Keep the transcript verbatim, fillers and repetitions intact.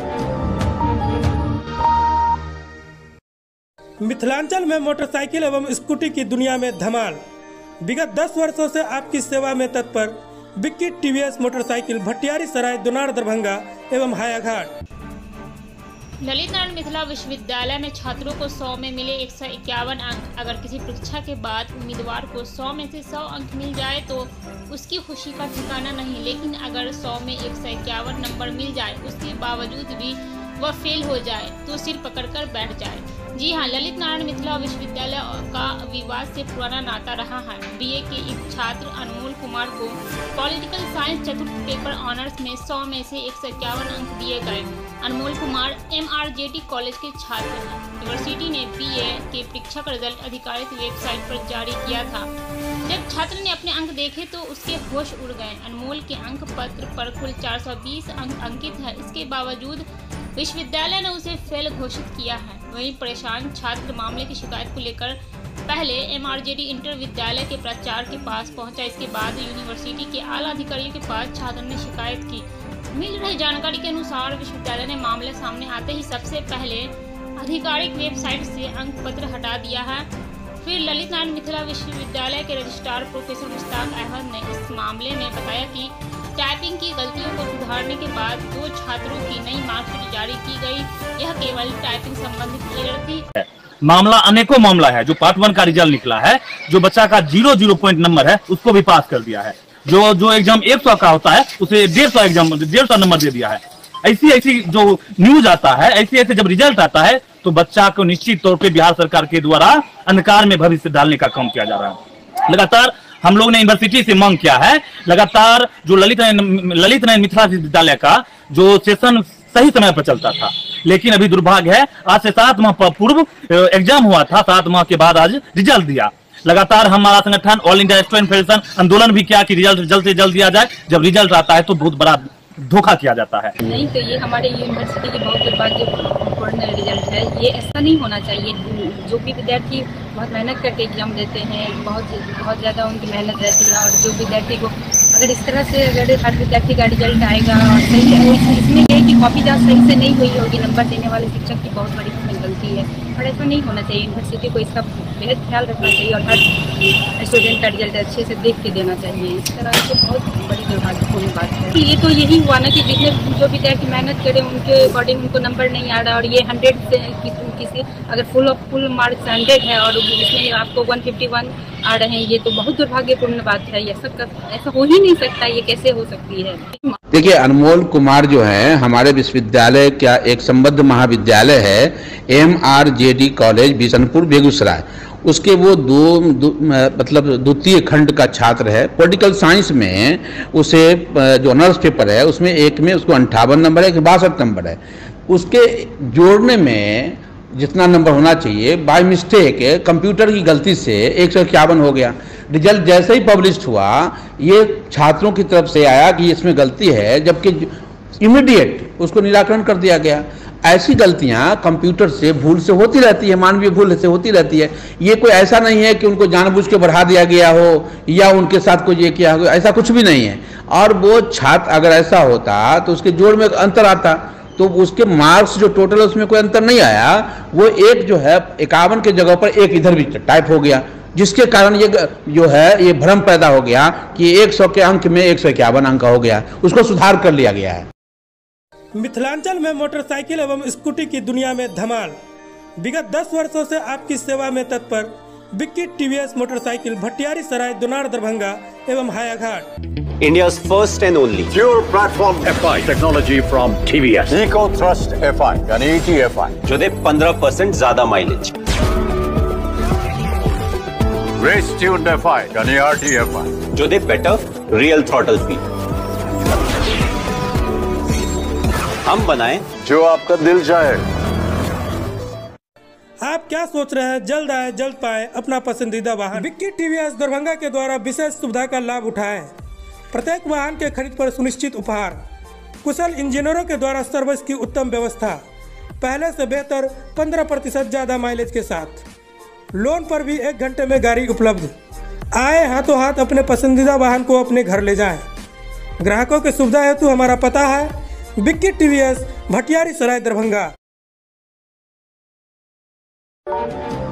मिथिलांचल में मोटरसाइकिल एवं स्कूटी की दुनिया में धमाल। विगत दस वर्षों से आपकी सेवा में तत्पर बिक्की टीवीएस मोटरसाइकिल भटियारी सराय दुनार दरभंगा एवं हायाघाट। ललित नारायण मिथिला विश्वविद्यालय में छात्रों को सौ में मिले एक सौ इक्यावन अंक। अगर किसी परीक्षा के बाद उम्मीदवार को सौ में से सौ अंक मिल जाए तो उसकी खुशी का ठिकाना नहीं, लेकिन अगर सौ में एक सौ इक्यावन नंबर मिल जाए उसके बावजूद भी वह फेल हो जाए तो सिर पकड़कर बैठ जाए। जी हाँ, ललित नारायण मिथिला विश्वविद्यालय का विवाद से पुराना नाता रहा है। बीए के एक छात्र अनमोल कुमार को पॉलिटिकल साइंस चतुर्थ पेपर ऑनर्स में सौ में से एक सौ इक्यावन अंक दिए गए। अनमोल कुमार एमआरजेटी कॉलेज के छात्र हैं। यूनिवर्सिटी ने बीए के परीक्षा का रिजल्ट आधिकारिक वेबसाइट पर जारी किया था। जब छात्र ने अपने अंक देखे तो उसके होश उड़ गए। अनमोल के अंक पत्र पर कुल चार सौ बीस अंक अंकित है। इसके बावजूद विश्वविद्यालय ने उसे फेल घोषित किया है। वहीं परेशान छात्र मामले की शिकायत को लेकर पहले एमआरजेटी इंटर विद्यालय के प्राचार्य के पास पहुंचा। इसके बाद यूनिवर्सिटी के आला अधिकारियों के पास छात्र ने शिकायत की। मिल रही जानकारी के अनुसार विश्वविद्यालय ने मामले सामने आते ही सबसे पहले आधिकारिक वेबसाइट से अंक पत्र हटा दिया है। फिर ललित नारायण मिथिला विश्वविद्यालय के रजिस्ट्रार प्रोफेसर मुश्ताक अहमद ने इस मामले में बताया कि टाइपिंग की गलतियों को सुधारने के बाद दो छात्रों की नई मार्कशीट जारी की गई। यह केवल टाइपिंग संबंधित एरर थी। मामला अनेकों मामला है। जो पार्ट वन का रिजल्ट निकला है, जो बच्चा का जीरो जीरो पॉइंट नंबर है उसको भी पास कर दिया है। जो जो एग्जाम एक सौ का होता है उसे डेढ़ सौ एग्जाम डेढ़ सौ नंबर दे दिया है। ऐसी ऐसी जो न्यूज आता है, ऐसे ऐसे जब रिजल्ट आता है तो बच्चा को निश्चित तौर पे बिहार सरकार के द्वारा अंधकार में भविष्य डालने का काम किया जा रहा है। लगातार हम लोग ने यूनिवर्सिटी से मांग किया है, लगातार जो ललित ललित नारायण मिथिला विश्वविद्यालय का जो सेशन सही समय पर चलता था, लेकिन अभी दुर्भाग्य है आज से सात माह पूर्व एग्जाम हुआ था, सात माह के बाद आज रिजल्ट दिया। लगातार हमारा संगठन ऑल इंडिया स्टूडेंट फेडरेशन आंदोलन भी किया कि रिजल्ट जल्द से जल्द दिया जाए। जब रिजल्ट आता है तो बहुत बड़ा धोखा किया जाता है। नहीं तो ये हमारे यूनिवर्सिटी के बहुत दुर्भाग्यपूर्ण रिजल्ट है। ये ऐसा नहीं होना चाहिए। जो भी विद्यार्थी बहुत मेहनत करके एग्जाम देते हैं, बहुत बहुत ज़्यादा उनकी मेहनत रहती है, और जो विद्यार्थी को अगर इस तरह से अगर हर विद्यार्थी का रिजल्ट आएगा और सही है, इसमें ये है कि कॉपी जांच सही से नहीं हुई होगी, नंबर देने वाले शिक्षक की बहुत बड़ी इसमें गलती है, और ऐसा नहीं होना चाहिए। यूनिवर्सिटी को इसका बेहद ख्याल रखना चाहिए और हर स्टूडेंट का रिजल्ट अच्छे से देख के देना चाहिए। इस तरह से बहुत बड़ी दुर्भाग्यपूर्ण बात है। ये तो यही हुआ ना कि जितने जो विद्यार्थी मेहनत करें उनके अकॉर्डिंग उनको नंबर नहीं आ रहा, और ये हंड्रेड से किसी अगर full of full marks hundred है और इसमें आपको वन फिफ्टी वन आ रहे हैं, ये तो बहुत दुर्भाग्यपूर्ण बात है। ये सब ऐसा हो ही नहीं सकता, ये कैसे हो सकती है। देखिए, अनमोल कुमार जो है हमारे विश्वविद्यालय का एक संबद्ध महाविद्यालय है M R J D college Bishanpur Begusarai. उसके वो दो, दो मतलब द्वितीय खंड का छात्र है। पॉलिटिकल साइंस में उसे जो ऑनर्स पेपर है उसमें एक में उसको अंठावन नंबर है, एक बासठ नंबर है। उसके जोड़ने में जितना नंबर होना चाहिए बाय मिस्टेक कंप्यूटर की गलती से एक सौ इक्यावन हो गया। रिजल्ट जैसे ही पब्लिश हुआ ये छात्रों की तरफ से आया कि इसमें गलती है, जबकि इमीडिएट उसको निराकरण कर दिया गया। ऐसी गलतियां कंप्यूटर से भूल से होती रहती है, मानवीय भूल से होती रहती है। ये कोई ऐसा नहीं है कि उनको जानबूझ के बढ़ा दिया गया हो या उनके साथ कोई ये किया हो, ऐसा कुछ भी नहीं है। और वो छात्र अगर ऐसा होता तो उसके जोड़ में अंतर आता, तो उसके मार्क्स जो टोटल उसमें कोई अंतर नहीं आया। वो एक जो है इक्यावन के जगह पर एक इधर भी टाइप हो गया, जिसके कारण ये जो है ये भ्रम पैदा हो गया कि एक सौ के अंक में एक सौ इक्यावन अंक हो गया। उसको सुधार कर लिया गया है। मिथिलांचल में मोटरसाइकिल एवं स्कूटी की दुनिया में धमाल। विगत दस वर्षों से आपकी सेवा में तत्पर बिक्की टीवीएस मोटरसाइकिल भटियारी सराय दुनार दरभंगा एवं Hayaghat. India's first and only pure platform F I technology from T V S. Eco Thrust F I यानी E T F I जो दे पंद्रह परसेंट ज्यादा mileage. Race tuned F I यानी R T F I जो दे better real throttle speed. हम बनाएं जो आपका दिल चाहे। आप क्या सोच रहे हैं? जल्द आए जल्द पाए अपना पसंदीदा वाहन। बिक्की टीवीएस दरभंगा के द्वारा विशेष सुविधा का लाभ उठाएं। प्रत्येक वाहन के खरीद पर सुनिश्चित उपहार, कुशल इंजीनियरों के द्वारा सर्विस की उत्तम व्यवस्था, पहले से बेहतर पंद्रह प्रतिशत ज़्यादा माइलेज के साथ, लोन पर भी एक घंटे में गाड़ी उपलब्ध। आए हाथों हाथ अपने पसंदीदा वाहन को अपने घर ले जाएं। ग्राहकों की सुविधा हेतु हमारा पता है बिक्की टीवीएस भटियारी सराय दरभंगा।